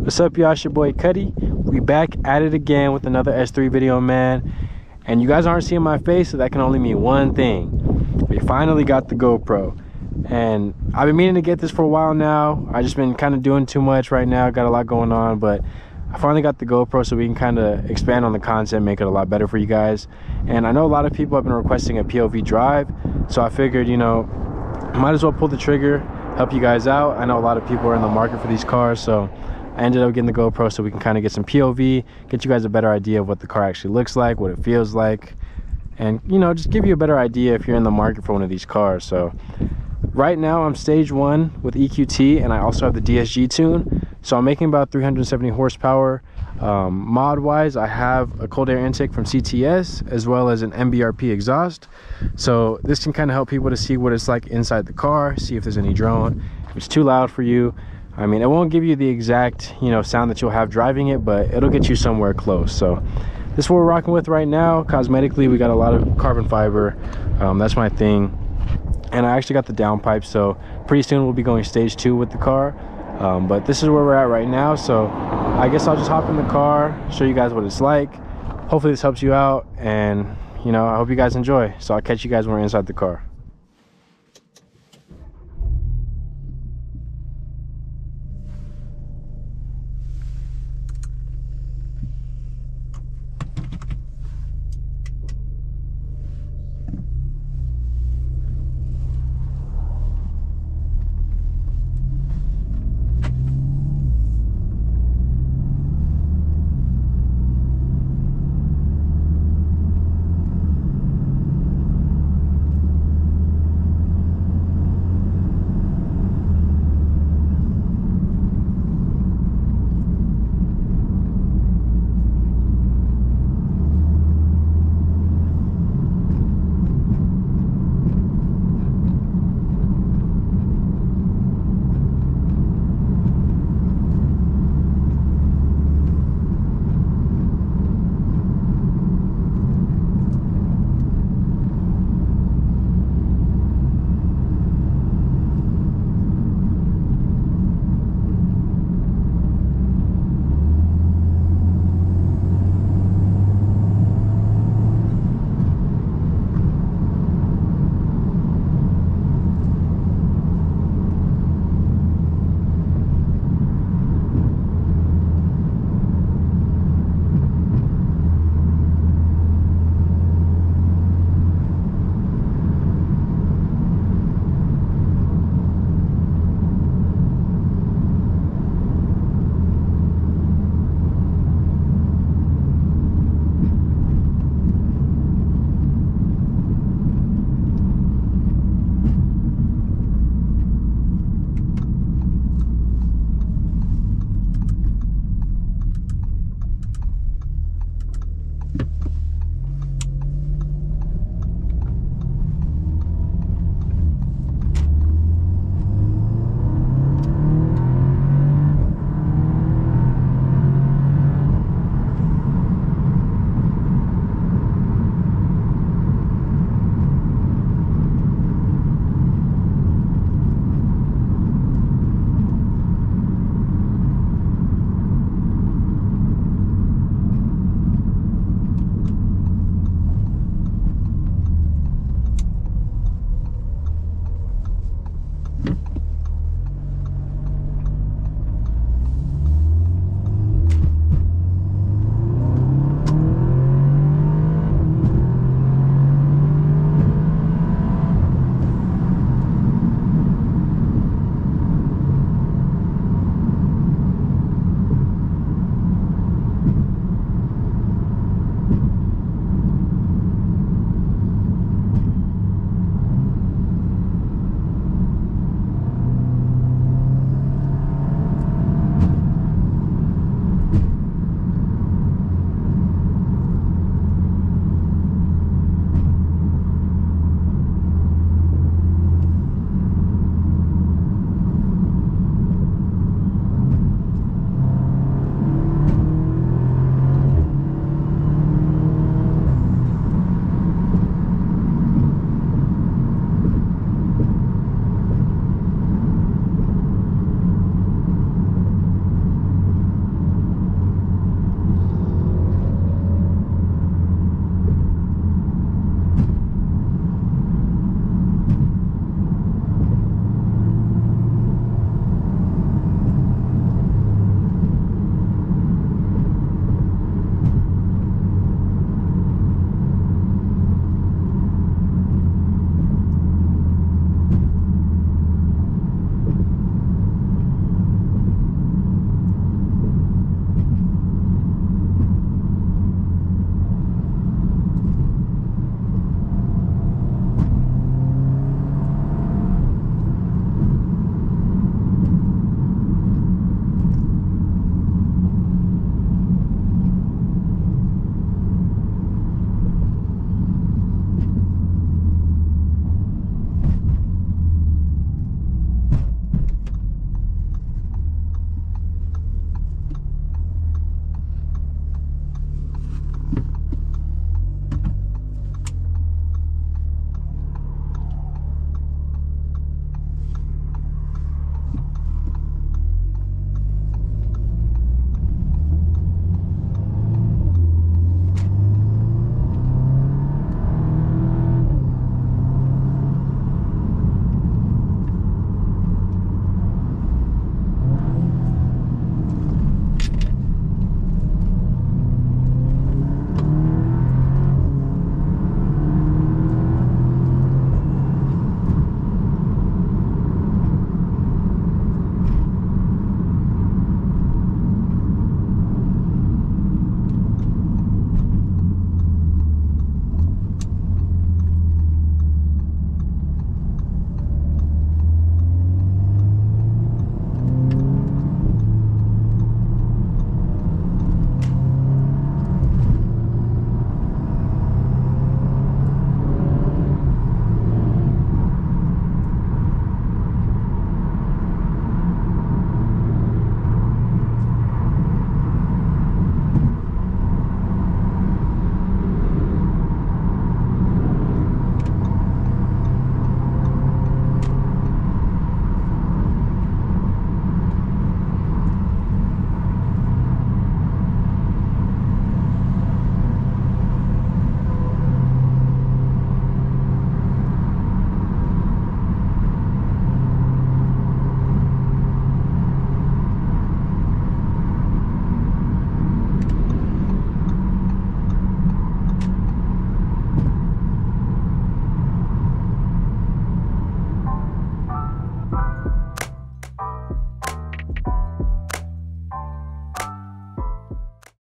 What's up, y'all? It's your boy Cuddy. We back at it again with another S3 video, man. And you guys aren't seeing my face, so that can only mean one thing. We finally got the GoPro. And I've been meaning to get this for a while now. I just been kind of doing too much right now, got a lot going on, but I finally got the GoPro so we can kind of expand on the content, make it a lot better for you guys. And I know a lot of people have been requesting a POV drive, so I figured, you know, might as well pull the trigger, help you guys out. I know a lot of people are in the market for these cars, so I ended up getting the GoPro so we can kind of get some POV, get you guys a better idea of what the car actually looks like, what it feels like, and, you know, just give you a better idea if you're in the market for one of these cars. So right now I'm stage 1 with EQT, and I also have the DSG tune, so I'm making about 370 horsepower. Mod wise, I have a cold air intake from CTS as well as an MBRP exhaust, so this can kind of help people to see what it's like inside the car, see if there's any drone, if it's too loud for you. I mean, it won't give you the exact, you know, sound that you'll have driving it, but it'll get you somewhere close. So this is what we're rocking with right now. Cosmetically, we got a lot of carbon fiber. That's my thing. And I actually got the downpipe, so pretty soon we'll be going stage 2 with the car. But this is where we're at right now, so I guess I'll just hop in the car, show you guys what it's like. Hopefully this helps you out, and, you know, I hope you guys enjoy. So I'll catch you guys when we're inside the car.